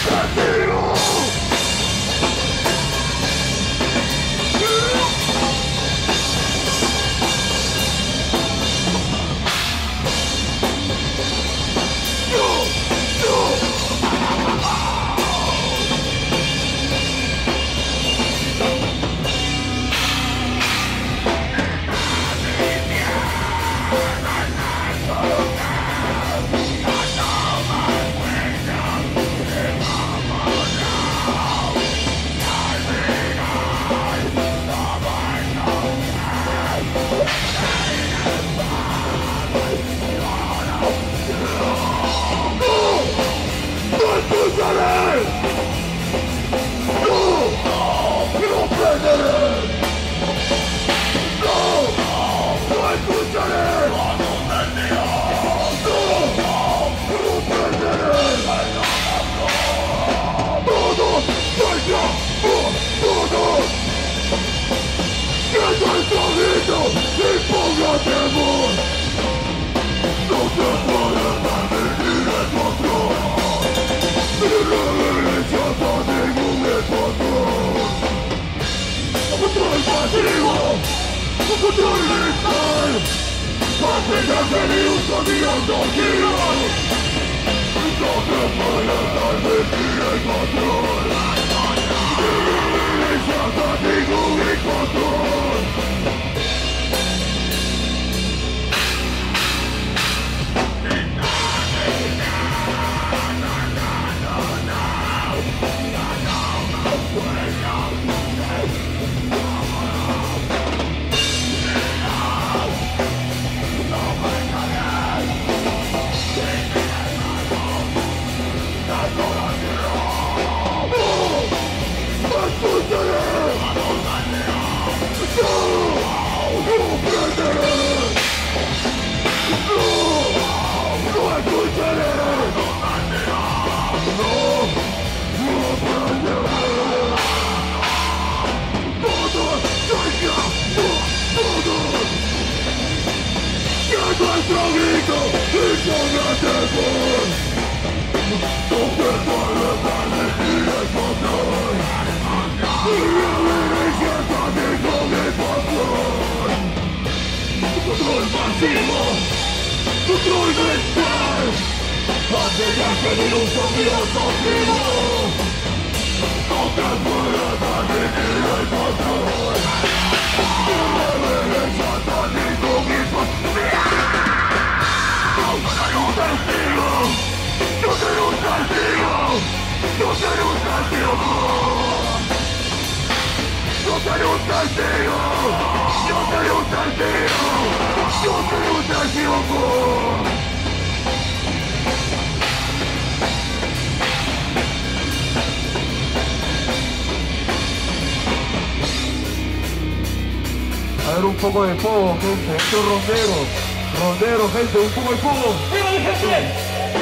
A ver, un poco de fuego, gente. Estos ronderos. Ronderos, gente, un poco de fuego. ¡Dígame, gente!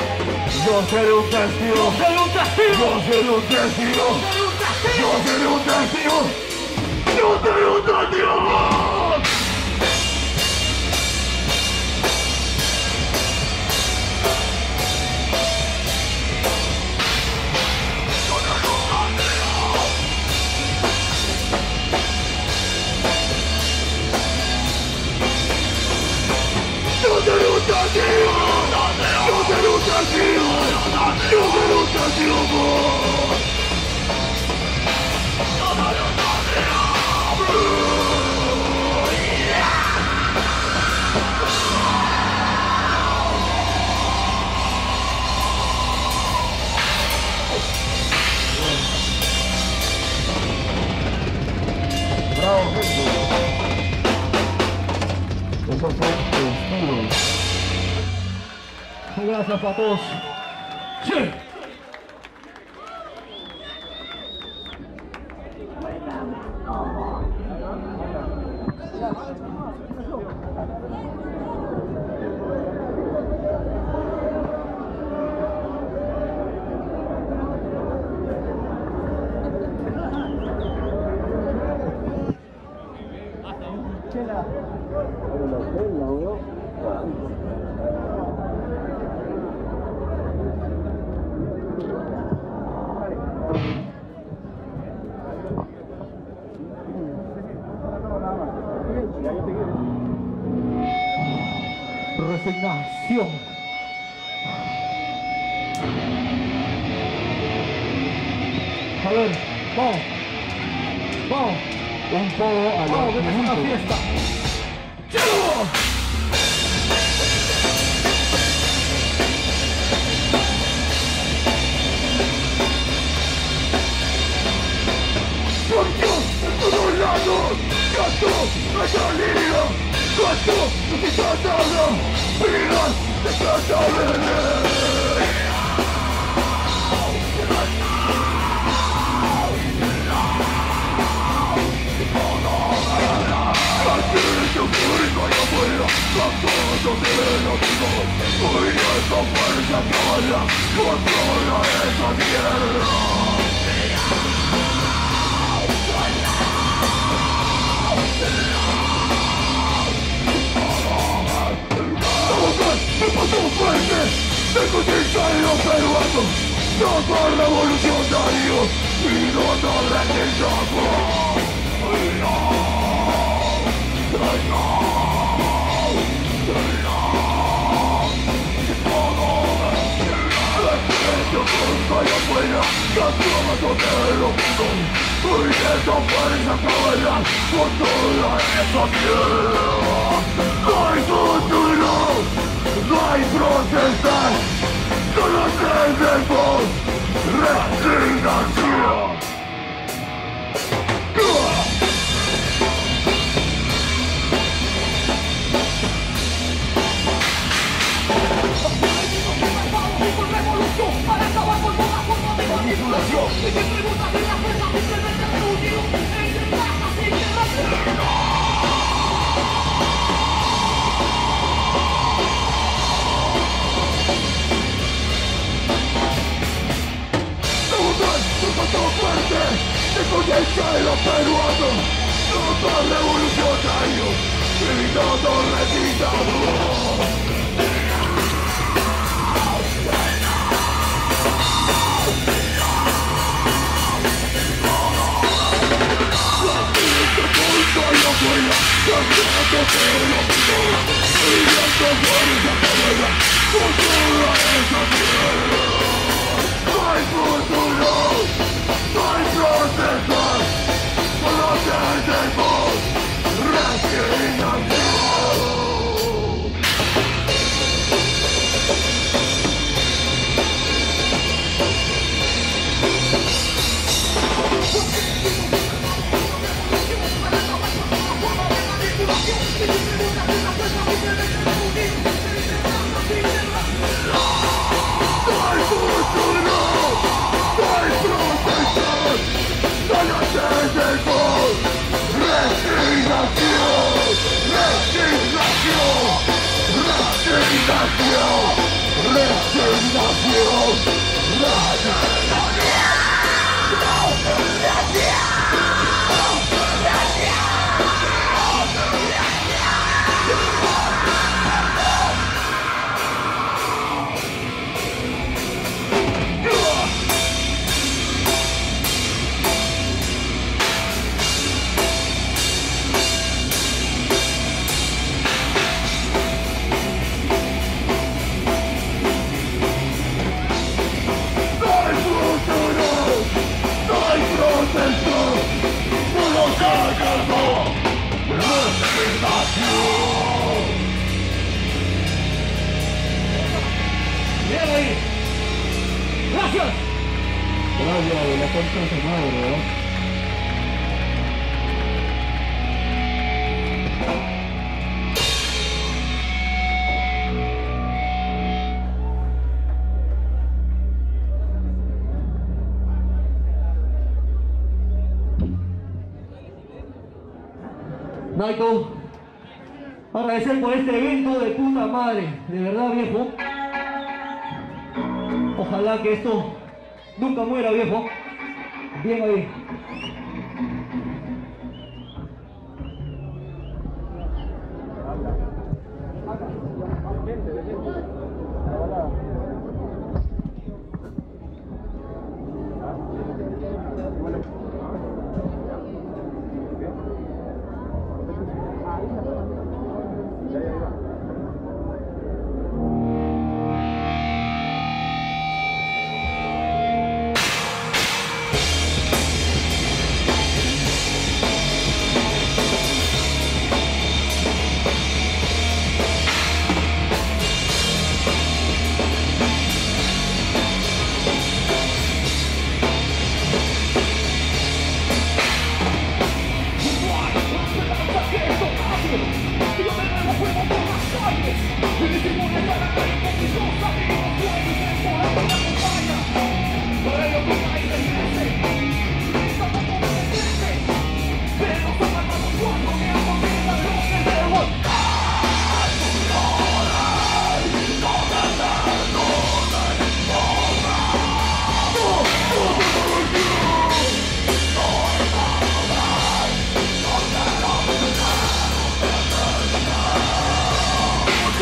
Yo seré un testigo. ¡Yo seré un testigo! Yo seré un testigo. ¡Yo seré un testigo! Yo seré un testigo. Yo seré un testigo. Yo seré un testigo. Yo seré un testigo. Yo seré un testigo. Bravo, gente. Esos son oscuros. Gracias a todos. Sí. Resignación. A ver, vamos. Vamos. Un poco a Vamos, que los es una minutos. fiesta. ¡Chido! Por Dios, de todos lados, gasto la salida, gasto desatada, vidas desatada. Aquello público allá afuera, las cosas de los hijos, hoy esa fuerza caballa, controla esa tierra. Me pasó fuerte, de cotizario peruano, no revolucionario, y no religioso. Yo allá afuera, las cosas de los hijos, hoy esa fuerza caballa, controla esa tierra. No hay futuro, no hay protestar, solo tenemos resignación. Para acabar con toda forma de manipulación y que preguntas de la fuerza simplemente reunido entre plazas y guerras. Fuerte, de cotizario peruano, no revolucionario, y no resignados. Bien ahí. Gracias. Gracias de la concha de su madre, ¿no? Naito, agradecer por este evento de puta madre, de verdad, viejo. Ojalá que esto nunca muera, viejo. Bien ahí.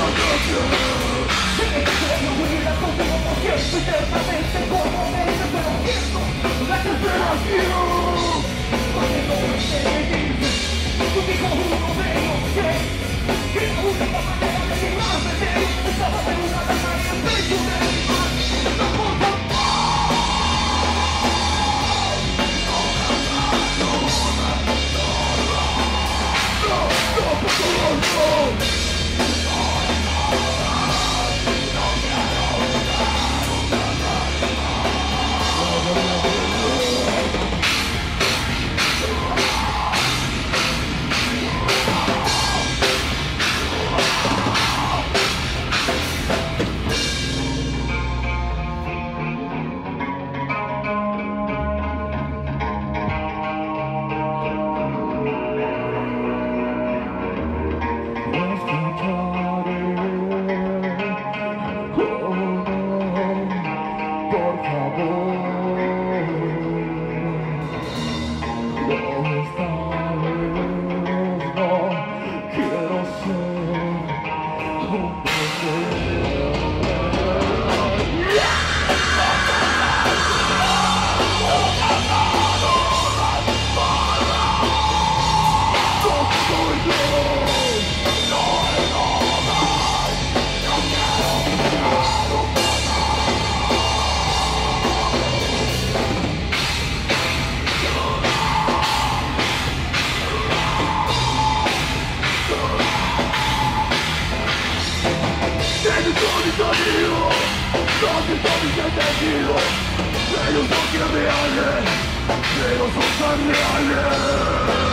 Ellos no quieren reales, pero son tan reales.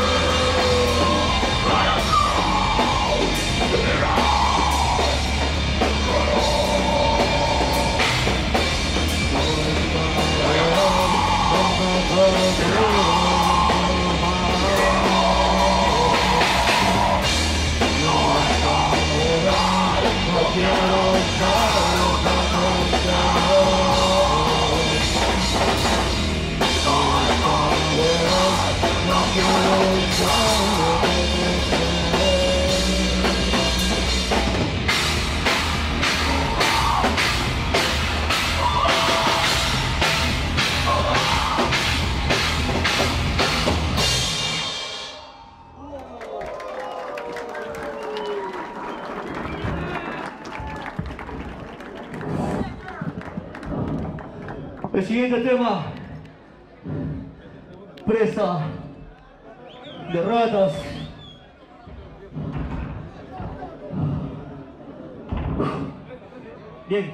El siguiente tema, presa de ratas. Bien.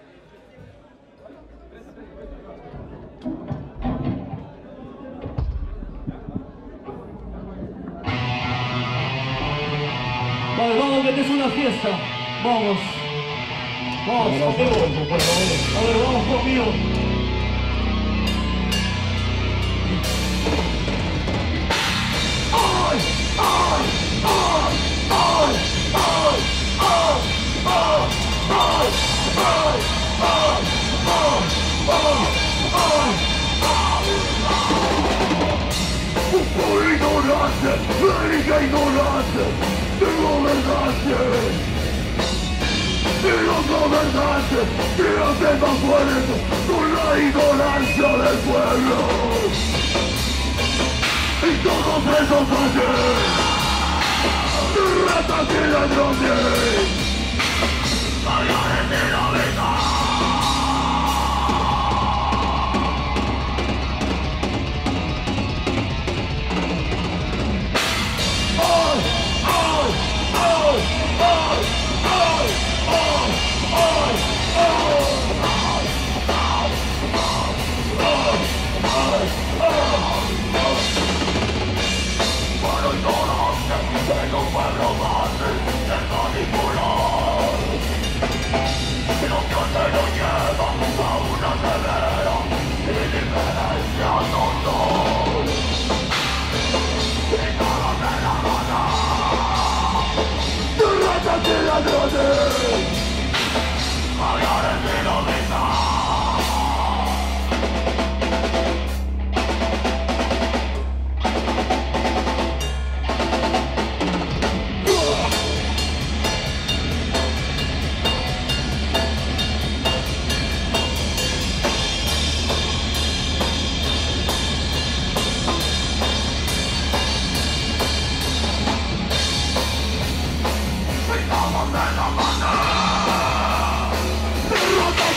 Vale, vamos, que esta es una fiesta. Vamos. Vamos, conmigo. A ver, vamos conmigo. Por ignorancia, médica ignorancia, de gobernantes. Y los gobernantes que hacen más fuertes con la ignorancia del pueblo. Y todos esos hacen ratas y ladrones. Valores de la verdad. Para ignorancia, que no fue robarse, el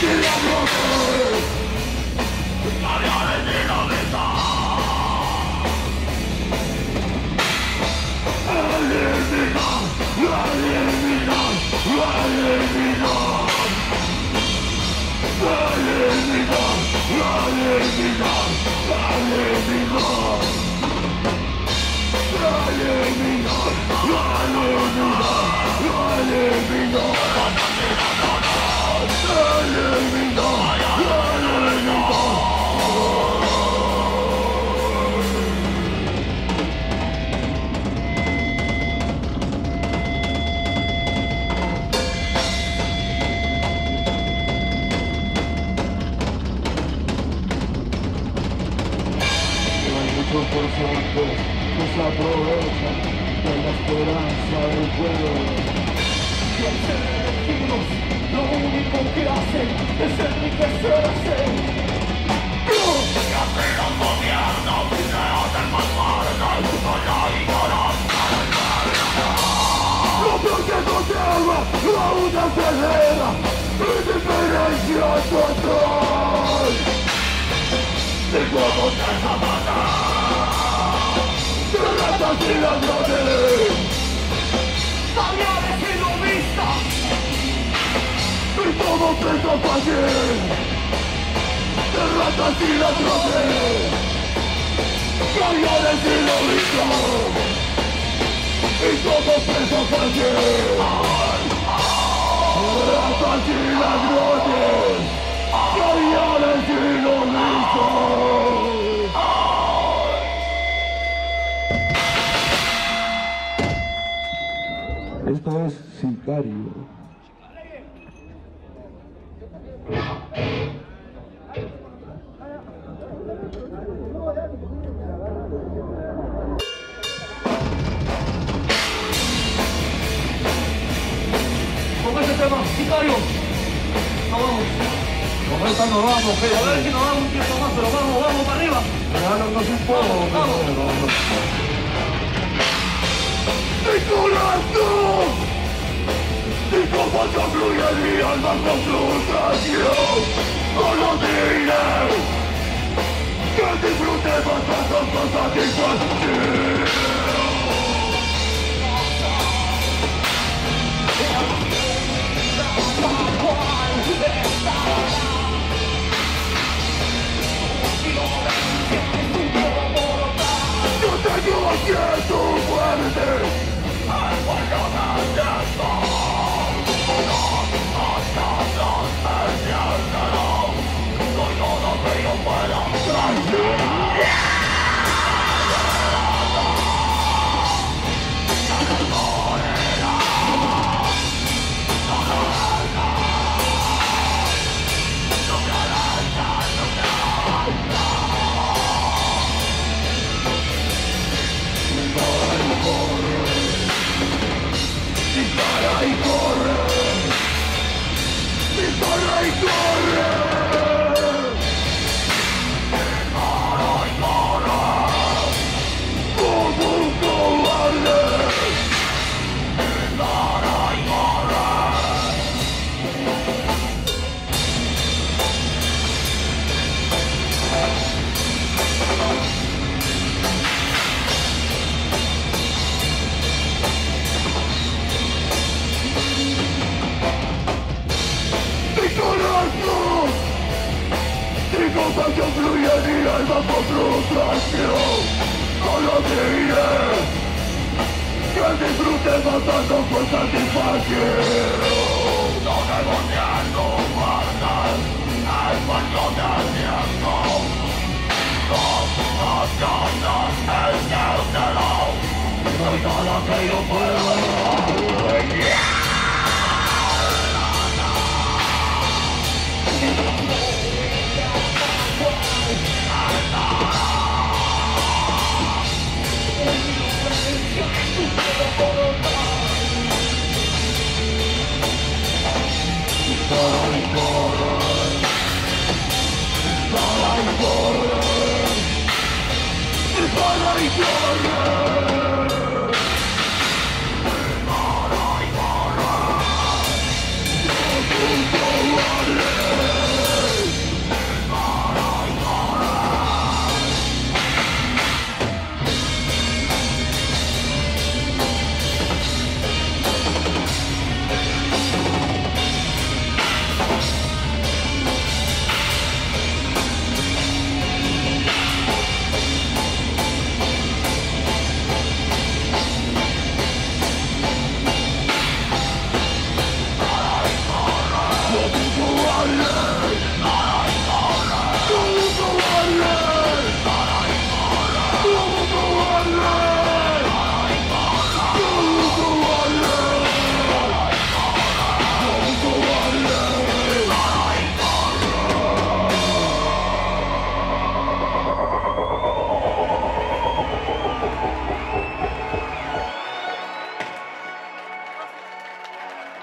Esto es Sicario. Con ese tema, Sicario, nos vamos. Con esta nos vamos, A ver si nos damos un tiempo más, pero vamos para arriba. regálanos un poco. Vamos. Mi corazón, mi copa fluye, mi alma con frustración. Solo diré que disfrute bastante con satisfacción. Yo tengo aquí tu muerte. Dispara y corre. Dispara y corre. Dispara y corre. Como un cobarde. Dispara y corre. Corazón, mi compasión fluye en mi alma con frustración. Solo diré que disfrute matando por satisfacción. No negociando faltas, espacio de tiempo. Dos cosas es neutro. Soy todo lo que yo puedo.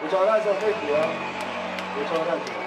Muchas gracias, gente. Muchas gracias.